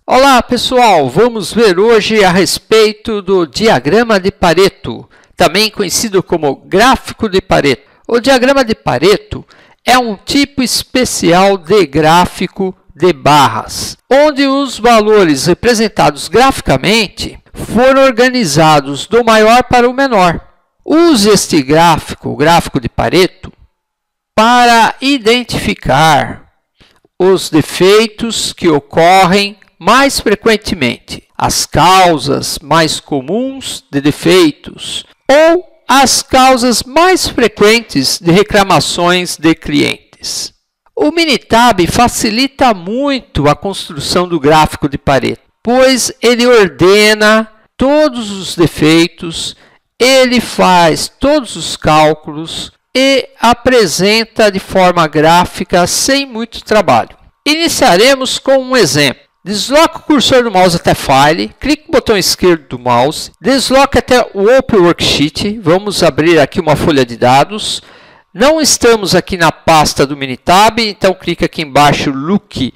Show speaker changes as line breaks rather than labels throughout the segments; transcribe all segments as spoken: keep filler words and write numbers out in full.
Olá pessoal, vamos ver hoje a respeito do diagrama de Pareto, também conhecido como gráfico de Pareto. O diagrama de Pareto é um tipo especial de gráfico de barras, onde os valores representados graficamente foram organizados do maior para o menor. Use este gráfico, o gráfico de Pareto, para identificar os defeitos que ocorrem mais frequentemente, as causas mais comuns de defeitos ou as causas mais frequentes de reclamações de clientes. O Minitab facilita muito a construção do gráfico de Pareto, pois ele ordena todos os defeitos, ele faz todos os cálculos e apresenta de forma gráfica sem muito trabalho. Iniciaremos com um exemplo. Desloque o cursor do mouse até File, clique no botão esquerdo do mouse, desloque até o Open Worksheet, vamos abrir aqui uma folha de dados. Não estamos aqui na pasta do Minitab, então clique aqui embaixo, Look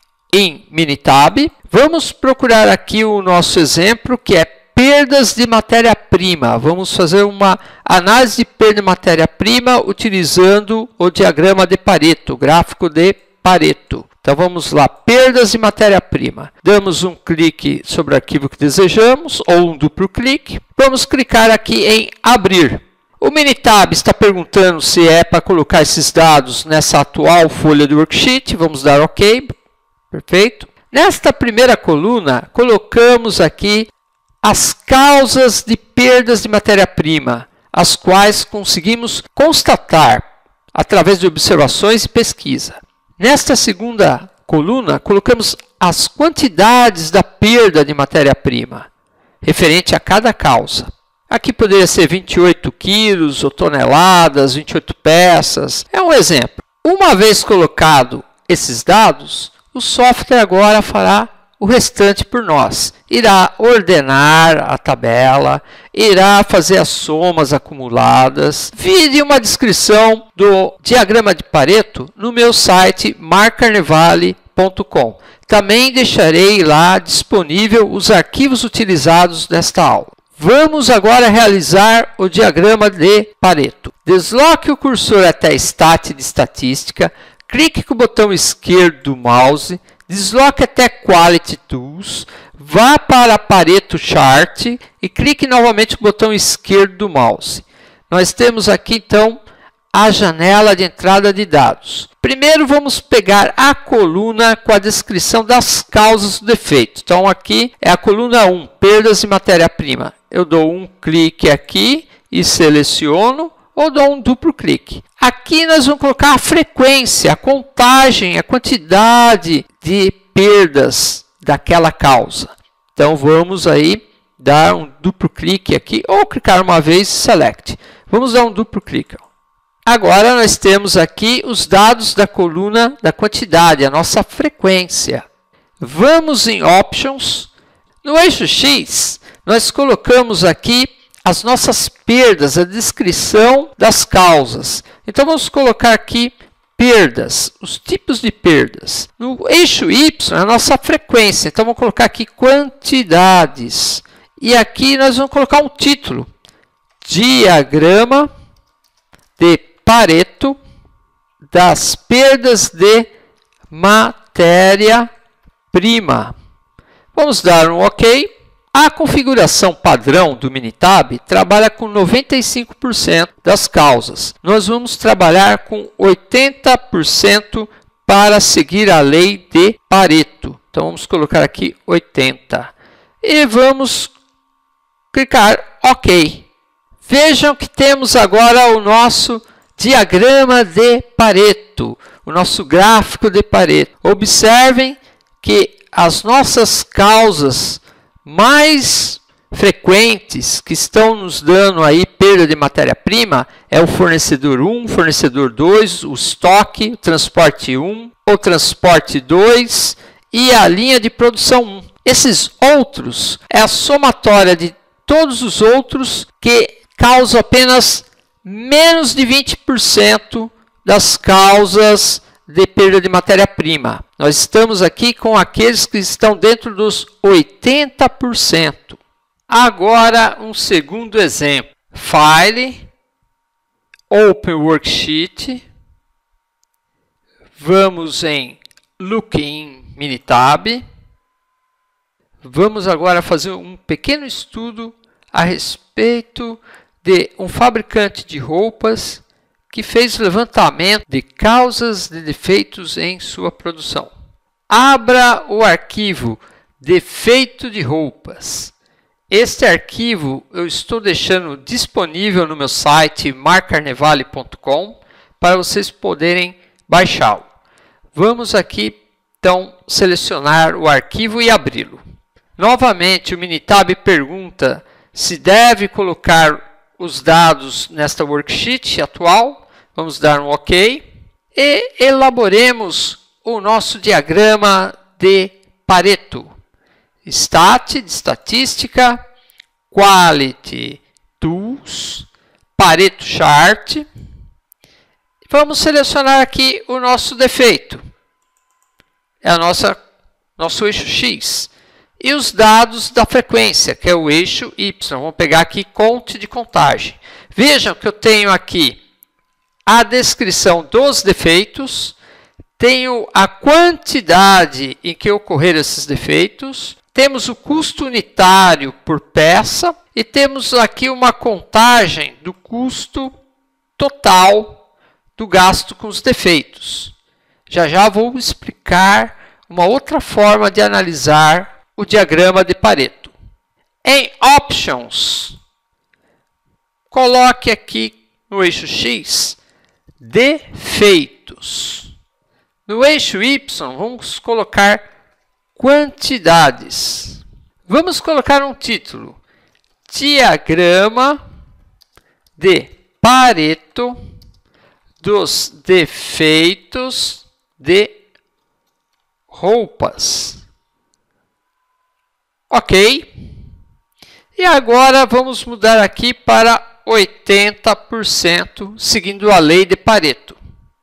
em Minitab. Vamos procurar aqui o nosso exemplo, que é perdas de matéria-prima. Vamos fazer uma análise de perda de matéria-prima utilizando o diagrama de Pareto, o gráfico de Pareto. Então vamos lá, perdas de matéria-prima. Damos um clique sobre o arquivo que desejamos, ou um duplo clique. Vamos clicar aqui em abrir. O Minitab está perguntando se é para colocar esses dados nessa atual folha do worksheet. Vamos dar OK. Perfeito. Nesta primeira coluna, colocamos aqui as causas de perdas de matéria-prima, as quais conseguimos constatar através de observações e pesquisa. Nesta segunda coluna, colocamos as quantidades da perda de matéria-prima, referente a cada causa. Aqui poderia ser vinte e oito quilos ou toneladas, vinte e oito peças. É um exemplo. Uma vez colocado esses dados, o software agora fará o restante por nós. Irá ordenar a tabela, irá fazer as somas acumuladas. Vire uma descrição do diagrama de Pareto no meu site mark carnevale ponto com. Também deixarei lá disponível os arquivos utilizados nesta aula. Vamos agora realizar o diagrama de Pareto. Desloque o cursor até Stat de estatística, clique com o botão esquerdo do mouse, desloque até Quality Tools, vá para Pareto Chart e clique novamente no botão esquerdo do mouse. Nós temos aqui então a janela de entrada de dados. Primeiro vamos pegar a coluna com a descrição das causas do defeito. Então aqui é a coluna um, perdas de matéria-prima. Eu dou um clique aqui e seleciono, ou dou um duplo clique. Aqui nós vamos colocar a frequência, a contagem, a quantidade de perdas daquela causa. Então vamos aí dar um duplo clique aqui, ou clicar uma vez e select. Vamos dar um duplo clique. Agora nós temos aqui os dados da coluna da quantidade, a nossa frequência. Vamos em Options. No eixo X, nós colocamos aqui as nossas perdas, a descrição das causas. Então vamos colocar aqui perdas, os tipos de perdas. No eixo Y, a nossa frequência. Então vamos colocar aqui quantidades. E aqui nós vamos colocar um título: Diagrama de Pareto das perdas de matéria-prima. Vamos dar um OK. A configuração padrão do Minitab trabalha com noventa e cinco por cento das causas. Nós vamos trabalhar com oitenta por cento para seguir a lei de Pareto. Então vamos colocar aqui oitenta. E vamos clicar OK. Vejam que temos agora o nosso diagrama de Pareto, o nosso gráfico de Pareto. Observem que as nossas causas mais frequentes que estão nos dando aí perda de matéria-prima é o fornecedor um, fornecedor dois, o estoque, o transporte um, o transporte dois e a linha de produção um. Esses outros é a somatória de todos os outros que causam apenas menos de vinte por cento das causas de perda de matéria-prima. Nós estamos aqui com aqueles que estão dentro dos oitenta por cento. Agora, um segundo exemplo. File, Open Worksheet. Vamos em Look in Minitab. Vamos agora fazer um pequeno estudo a respeito de um fabricante de roupas que fez levantamento de causas de defeitos em sua produção. Abra o arquivo Defeito de roupas. Este arquivo eu estou deixando disponível no meu site mar carnevale ponto com para vocês poderem baixá-lo. Vamos aqui então selecionar o arquivo e abri-lo. Novamente o Minitab pergunta se deve colocar os dados nesta worksheet atual. Vamos dar um OK e elaboremos o nosso diagrama de Pareto. Stat, de estatística, Quality, Tools, Pareto Chart. Vamos selecionar aqui o nosso defeito. É a nossa, nosso eixo X. E os dados da frequência, que é o eixo Y. Vamos pegar aqui conte de contagem. Vejam que eu tenho aqui a descrição dos defeitos, tenho a quantidade em que ocorreram esses defeitos, temos o custo unitário por peça e temos aqui uma contagem do custo total do gasto com os defeitos. Já já vou explicar uma outra forma de analisar o diagrama de Pareto. Em Options, coloque aqui no eixo X defeitos. No eixo Y, vamos colocar quantidades. Vamos colocar um título: Diagrama de Pareto dos defeitos de roupas. Ok. E agora vamos mudar aqui para oitenta por cento, seguindo a lei de Pareto.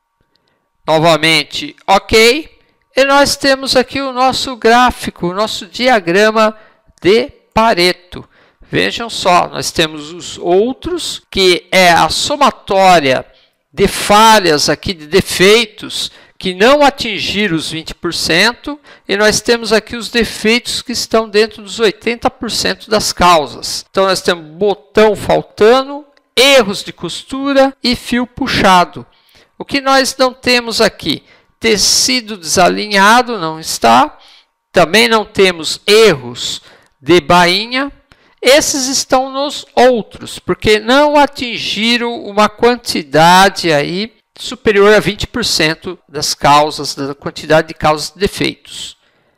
Novamente, OK. E nós temos aqui o nosso gráfico, o nosso diagrama de Pareto. Vejam só, nós temos os outros, que é a somatória de falhas aqui, de defeitos, que não atingiram os vinte por cento. E nós temos aqui os defeitos que estão dentro dos oitenta por cento das causas. Então, nós temos botão faltando, erros de costura e fio puxado. O que nós não temos aqui? Tecido desalinhado, não está. Também não temos erros de bainha. Esses estão nos outros, porque não atingiram uma quantidade aí superior a vinte por cento das causas, da quantidade de causas de defeitos.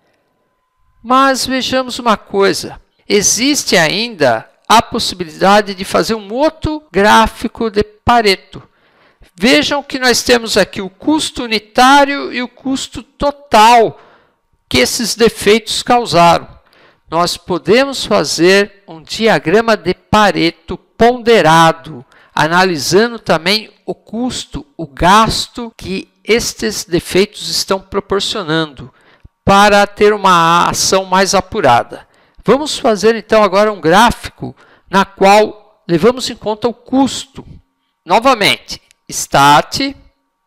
Mas vejamos uma coisa. Existe ainda a possibilidade de fazer um outro gráfico de Pareto. Vejam que nós temos aqui o custo unitário e o custo total que esses defeitos causaram. Nós podemos fazer um diagrama de Pareto ponderado, analisando também o custo, o gasto que estes defeitos estão proporcionando, para ter uma ação mais apurada. Vamos fazer então agora um gráfico na qual levamos em conta o custo. Novamente, Stat,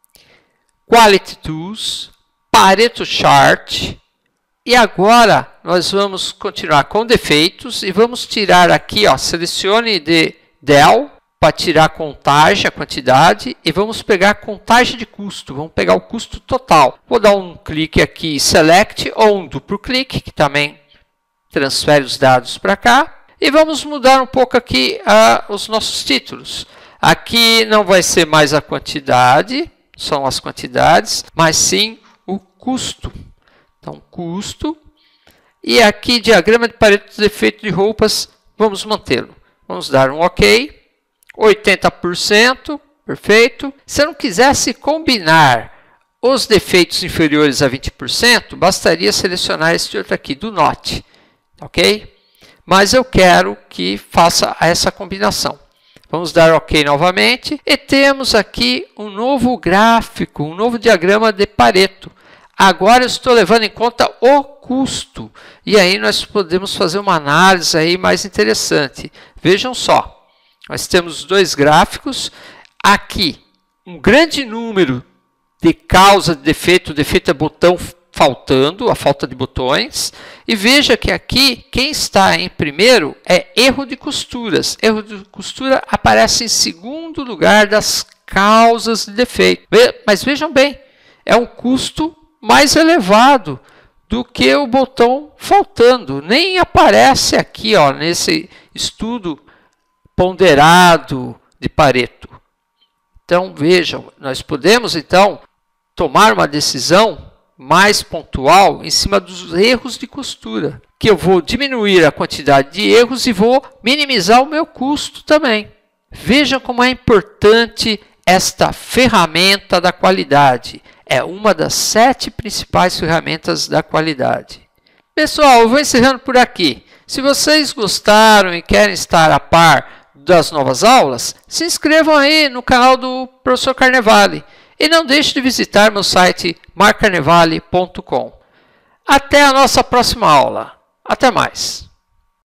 Quality Tools, Pareto Chart. E agora nós vamos continuar com defeitos e vamos tirar aqui, ó, selecione de Del para tirar a contagem, a quantidade, e vamos pegar a contagem de custo. Vamos pegar o custo total. Vou dar um clique aqui, Select, ou um duplo clique, que também transfere os dados para cá. E vamos mudar um pouco aqui uh, os nossos títulos. Aqui não vai ser mais a quantidade, são as quantidades, mas sim o custo. Então, custo. E aqui, diagrama de Pareto dos defeitos de roupas, vamos mantê-lo. Vamos dar um OK. oitenta por cento, perfeito. Se eu não quisesse combinar os defeitos inferiores a vinte por cento, bastaria selecionar este outro aqui, do Not. Ok? Mas eu quero que faça essa combinação. Vamos dar OK novamente. E temos aqui um novo gráfico, um novo diagrama de Pareto. Agora eu estou levando em conta o custo. E aí nós podemos fazer uma análise aí mais interessante. Vejam só, nós temos dois gráficos. Aqui, um grande número de causa de defeito. O defeito é botão faltando, a falta de botões. E veja que aqui, quem está em primeiro é erro de costuras. Erro de costura aparece em segundo lugar das causas de defeito. Mas vejam bem, é um custo mais elevado do que o botão faltando. Nem aparece aqui, ó, nesse estudo ponderado de Pareto. Então, vejam, nós podemos, então, tomar uma decisão mais pontual em cima dos erros de costura, que eu vou diminuir a quantidade de erros e vou minimizar o meu custo também. Vejam como é importante esta ferramenta da qualidade. É uma das sete principais ferramentas da qualidade. Pessoal, eu vou encerrando por aqui. Se vocês gostaram e querem estar a par das novas aulas, se inscrevam aí no canal do professor Carnevale. E não deixe de visitar meu site mar carnevale ponto com. Até a nossa próxima aula. Até mais.